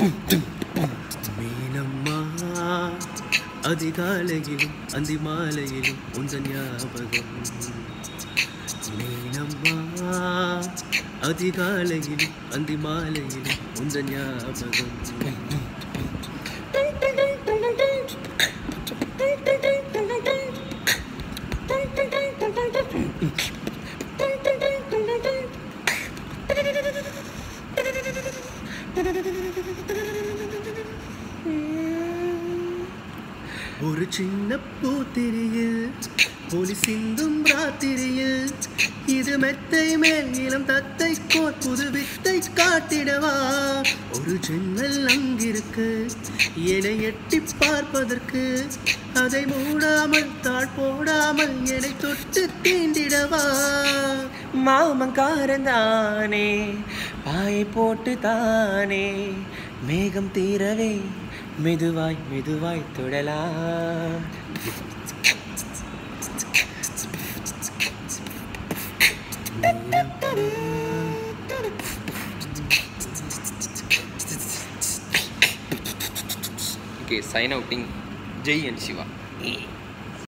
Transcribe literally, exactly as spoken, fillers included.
மீனம்மா அதிகாலையிலும் அந்தி மாலையிலும் உந்தன் ஞாபகம். மீனம்மா அதிகாலையிலும் அந்தி மாலையிலும் உந்தன் ஞாபகம். ஒரு சின்ன பூத்திரியில் ஒளி சிந்தும் ராத்திரியில் இது மெத்தை மேல் இளம் தத்தை கோர் புது வித்தை காட்டிடவா. ஒரு ஜன்னல் அங்கிருக்கு என்னை எட்டி பார்ப்பதற்கு, அதை மூடாமல் தாழ் போடாமல் என்னை தொட்டு தீண்டிடவா. மாமங்காரந்தானே பாயை போட்டு தானே மேகம் தீரவே மெதுவாய் மெதுவாய் தொடலாம். Okay, sign outing. Jai and Shiva.